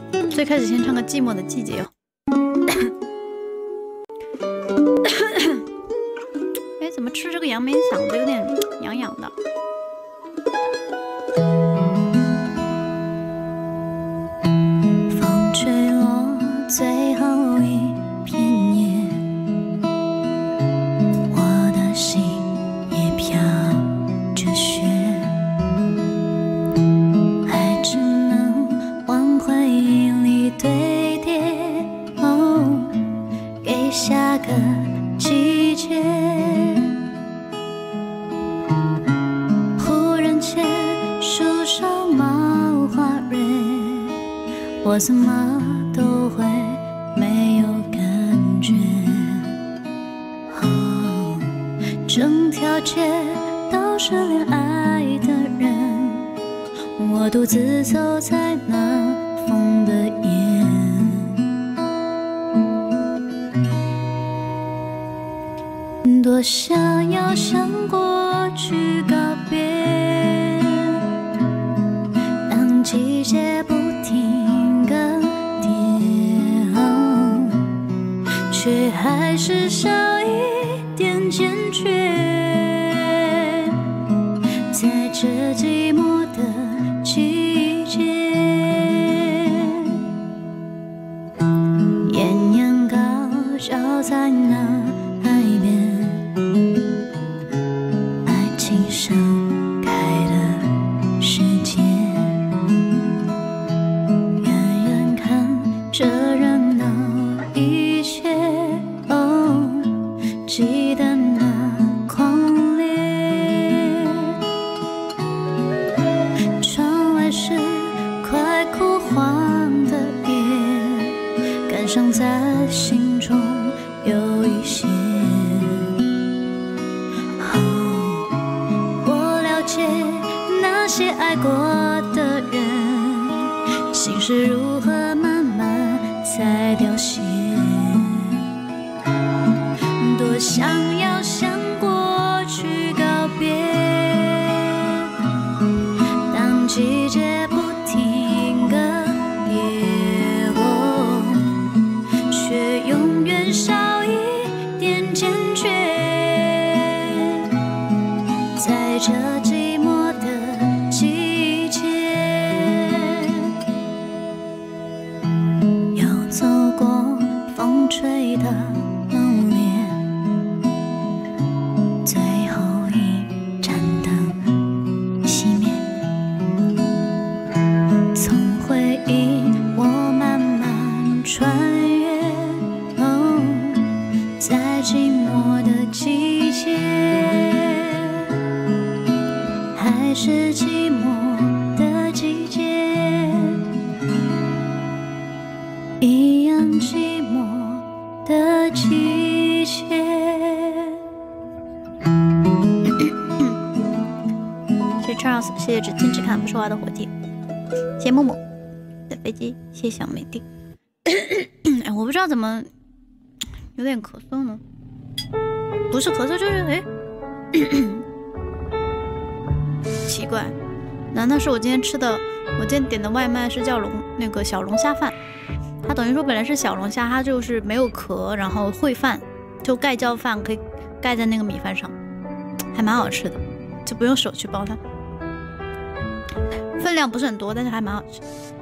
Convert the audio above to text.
最开始先唱个《寂寞的季节》哦。哎，怎么吃这个杨梅嗓子有点痒痒的？ 风吹落最后一片叶，我的心也飘着雪，爱只能往回忆里堆叠，哦，给下个季节。忽然间树上冒花蕊，我怎么都会没有感觉。哦，整条街都是恋爱的人，我独自走在那风的夜。多想要向过去告别，当季节不停更迭，哦，却还是少一点坚决。在这寂寞的季节，艳阳高照在那海边，爱情盛开的世界，远远看着热闹一切，哦，记得那狂烈。窗外是快枯黄的叶，感伤在心中有一些。那些爱过的人，心是如何慢慢在凋谢。多想要向过去告别，当季节不停更迭，哦，却永远少一点坚决。在这寂寞的季节，又走过风吹的冷冽，最后一盏灯熄灭，从回忆我慢慢穿越，哦，在寂寞的季节，还是寂寞的季节，一样寂寞的季节。 谢谢 Charles， 谢谢只听只看不说话的火鸡，谢谢木木的飞机，谢谢小美丁。哎，我不知道怎么有点咳嗽呢，不是咳嗽就是哎。奇怪，难道是我今天吃的？我今天点的外卖是叫那个小龙虾饭，它等于说本来是小龙虾，它就是没有壳，然后烩饭，就盖浇饭可以盖在那个米饭上，还蛮好吃的，就不用手去包它。分量不是很多，但是还蛮好吃。